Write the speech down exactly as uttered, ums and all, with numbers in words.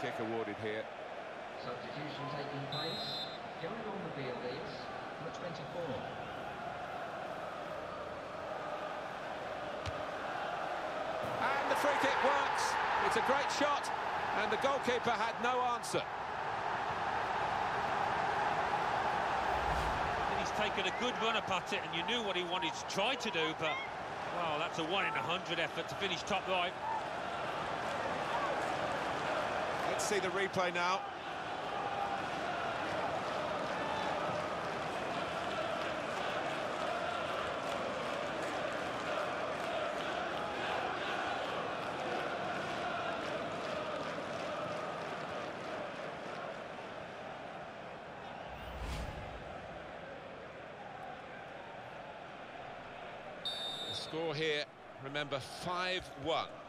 kick awarded here. Substitution taking place. Going on the field is number twenty-four. And the free kick works. It's a great shot, and the goalkeeper had no answer. He's taken a good run up at it, and you knew what he wanted to try to do, but, wow, that's a one in a hundred effort to finish top right. Let's see the replay now. The score here, remember, five one.